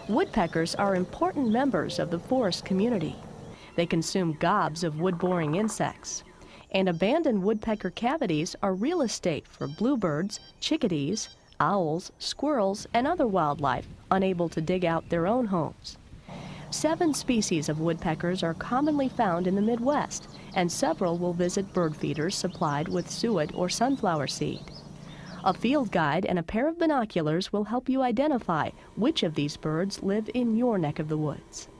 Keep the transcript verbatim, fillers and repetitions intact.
Woodpeckers are important members of the forest community. They consume gobs of wood-boring insects. And abandoned woodpecker cavities are real estate for bluebirds, chickadees, owls, squirrels, and other wildlife unable to dig out their own homes. Seven species of woodpeckers are commonly found in the Midwest, and several will visit bird feeders supplied with suet or sunflower seed. A field guide and a pair of binoculars will help you identify which of these birds live in your neck of the woods.